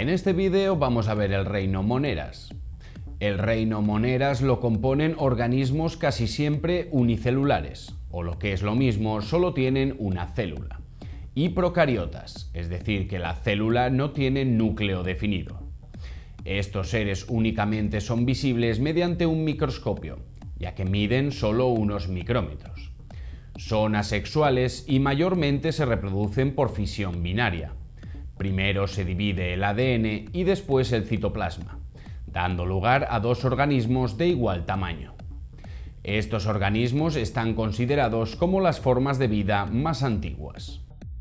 En este vídeo vamos a ver el reino Moneras. El reino Moneras lo componen organismos casi siempre unicelulares, o lo que es lo mismo, solo tienen una célula, y procariotas, es decir, que la célula no tiene núcleo definido. Estos seres únicamente son visibles mediante un microscopio, ya que miden solo unos micrómetros. Son asexuales y mayormente se reproducen por fisión binaria. Primero se divide el ADN y después el citoplasma, dando lugar a dos organismos de igual tamaño. Estos organismos están considerados como las formas de vida más antiguas.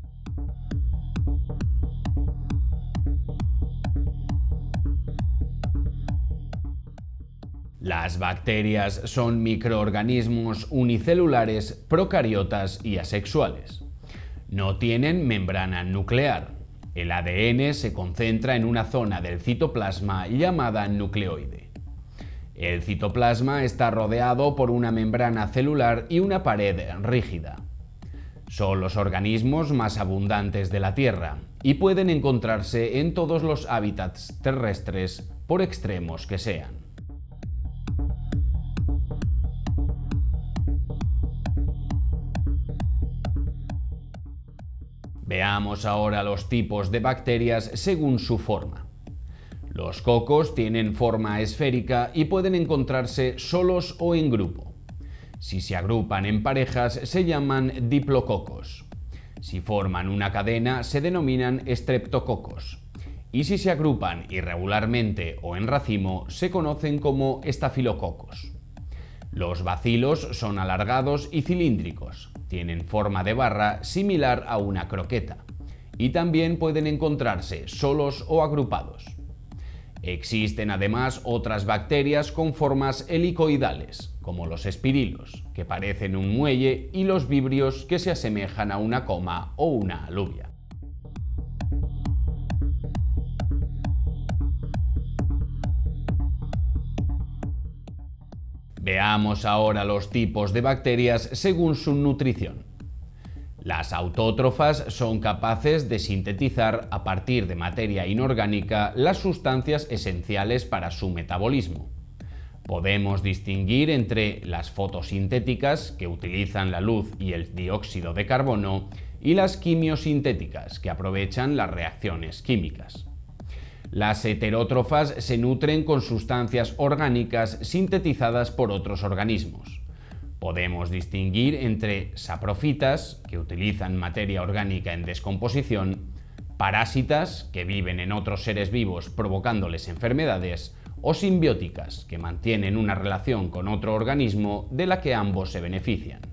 Las bacterias son microorganismos unicelulares, procariotas y asexuales. No tienen membrana nuclear. El ADN se concentra en una zona del citoplasma llamada nucleoide. El citoplasma está rodeado por una membrana celular y una pared rígida. Son los organismos más abundantes de la Tierra y pueden encontrarse en todos los hábitats terrestres, por extremos que sean. Veamos ahora los tipos de bacterias según su forma. Los cocos tienen forma esférica y pueden encontrarse solos o en grupo. Si se agrupan en parejas se llaman diplococos. Si forman una cadena se denominan streptococos. Y si se agrupan irregularmente o en racimo se conocen como estafilococos. Los bacilos son alargados y cilíndricos. Tienen forma de barra similar a una croqueta y también pueden encontrarse solos o agrupados. Existen además otras bacterias con formas helicoidales, como los espirilos, que parecen un muelle, y los vibrios, que se asemejan a una coma o una alubia. Veamos ahora los tipos de bacterias según su nutrición. Las autótrofas son capaces de sintetizar a partir de materia inorgánica las sustancias esenciales para su metabolismo. Podemos distinguir entre las fotosintéticas, que utilizan la luz y el dióxido de carbono, y las quimiosintéticas, que aprovechan las reacciones químicas. Las heterótrofas se nutren con sustancias orgánicas sintetizadas por otros organismos. Podemos distinguir entre saprofitas, que utilizan materia orgánica en descomposición, parásitas, que viven en otros seres vivos provocándoles enfermedades, o simbióticas, que mantienen una relación con otro organismo de la que ambos se benefician.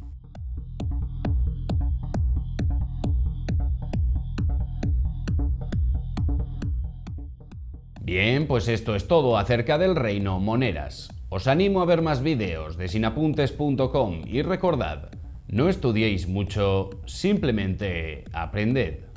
Bien, pues esto es todo acerca del reino Moneras. Os animo a ver más vídeos de sinapuntes.com y recordad, no estudiéis mucho, simplemente aprended.